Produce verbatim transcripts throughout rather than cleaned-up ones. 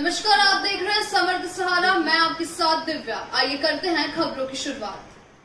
नमस्कार, आप देख रहे हैं समर्थ सहारा। मैं आपके साथ दिव्या। आइए करते हैं खबरों की शुरुआत।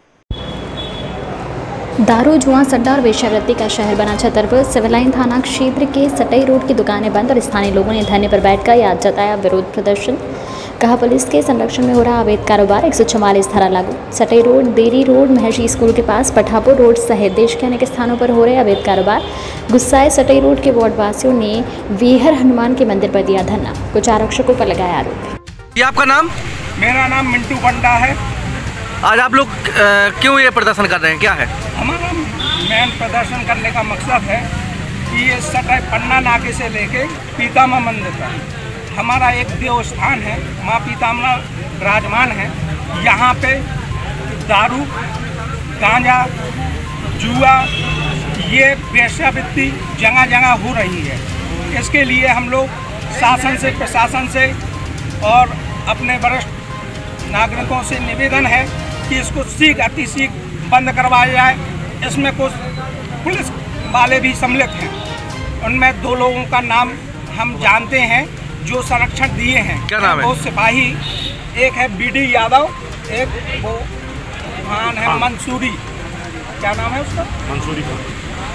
दारू जुआ सट्टा और वेश्यावृत्ति का शहर बना छतरपुर सिविल लाइन थाना क्षेत्र के सटई रोड की दुकानें बंद और स्थानीय लोगों ने धरने पर बैठकर आज जताया विरोध प्रदर्शन। कहा पुलिस के संरक्षण में हो रहा अवैध कारोबार। एक सौ चौवालीस धारा लागू। Satai road, Deri road, Maharshi school के पास, पठापुर रोड सहित देश के अनेक स्थानों पर हो रहे अवैध कारोबार। गुस्साए सटई रोड के वार्डवासियों ने वीहर हनुमान के मंदिर पर दिया धरना। कुछ आरक्षकों पर लगाया आरोप। ये आपका नाम? मेरा नाम मिंटू बंडा है। आज आप लोग क्यों ये प्रदर्शन कर रहे हैं, क्या है? हमारा मेन प्रदर्शन करने का मकसद है कि ये सटई पन्ना नाके से लेके पीतामा मंदिर तक हमारा एक देव स्थान है, माँ पीतामा विराजमान है। यहाँ पे दारू, गांजा, जुआ, ये वेश्यावृत्ति जगह जगह हो रही है। इसके लिए हम लोग शासन से, प्रशासन से और अपने वरिष्ठ नागरिकों से निवेदन है कि इसको शीघ्र अति शीघ्र बंद करवाया जाए। इसमें कुछ पुलिस वाले भी सम्मिलित हैं। उनमें दो लोगों का नाम हम जानते हैं जो संरक्षण दिए हैं। क्या नाम है? वो सिपाही, एक है बीडी यादव, एक वो खान है मंसूरी। क्या नाम है उसका? मंसूरी खान।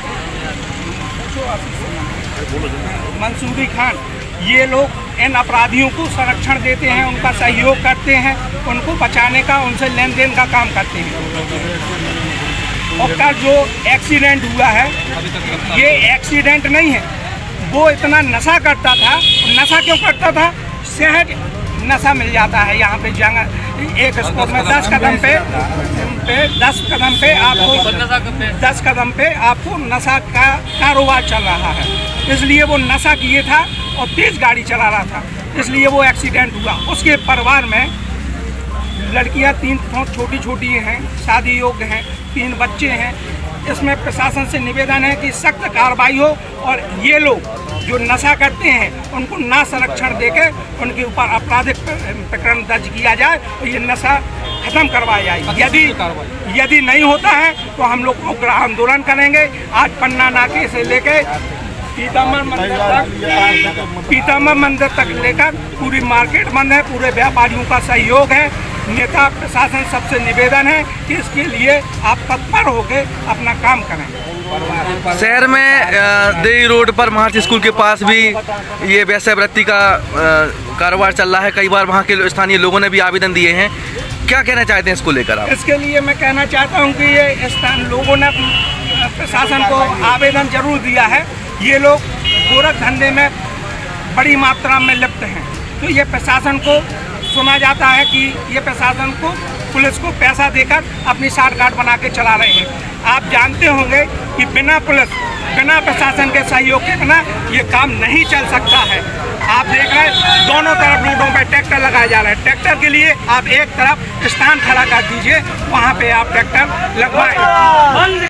मंसूरी खान। ये लोग इन अपराधियों को संरक्षण देते हैं, उनका सहयोग करते हैं, उनको बचाने का, उनसे लेन देन का काम करते हैं। और का जो एक्सीडेंट हुआ है, ये एक्सीडेंट नहीं है। वो इतना नशा करता था। नशा क्यों करता था? सहज नशा मिल जाता है यहाँ पे। जगह एक स्कोप में दस कदम पे, पे दस कदम पे आपको दस कदम पे आपको नशा का कारोबार चल रहा है। इसलिए वो नशा किए था और तेज गाड़ी चला रहा था, इसलिए वो एक्सीडेंट हुआ। उसके परिवार में लड़कियां तीन छोटी छोटी हैं, शादी योग्य हैं, तीन बच्चे हैं। इसमें प्रशासन से निवेदन है कि सख्त कार्रवाई हो और ये लोग जो नशा करते हैं उनको ना संरक्षण देकर उनके ऊपर आपराधिक प्रकरण दर्ज किया जाए और ये नशा खत्म करवाया जाए। यदि यदि नहीं होता है तो हम लोग उग्र आंदोलन करेंगे। आज पन्ना नाके से लेकर पीतामा मंदिर तक पीतामा मंदिर तक लेकर पूरी मार्केट बंद है। पूरे व्यापारियों का सहयोग है। नेता, प्रशासन सबसे निवेदन है कि इसके लिए आप तत्पर होकर अपना काम करें। शहर में देरी रोड पर महर्षि स्कूल के पास भी ये वेश्यावृत्ति का कारोबार चल रहा है। कई बार वहाँ के स्थानीय लोगों ने भी आवेदन दिए हैं। क्या कहना चाहते हैं इसको लेकर आप? इसके लिए मैं कहना चाहता हूँ कि ये स्थान लोगों ने प्रशासन को आवेदन जरूर दिया है। ये लोग गोरख धंधे में बड़ी मात्रा में लिप्त हैं, तो ये प्रशासन को सुना जाता है कि ये प्रशासन को, पुलिस को पैसा देकर अपनी साठगांठ बना के चला रहे हैं। आप जानते होंगे कि बिना पुलिस, बिना प्रशासन के सहयोग के बिना ये काम नहीं चल सकता है। आप देख रहे हैं दोनों तरफ रोडों पे ट्रैक्टर लगाए जा रहे हैं। ट्रैक्टर के लिए आप एक तरफ स्थान खड़ा कर दीजिए, वहाँ पे आप ट्रैक्टर लगवाएं।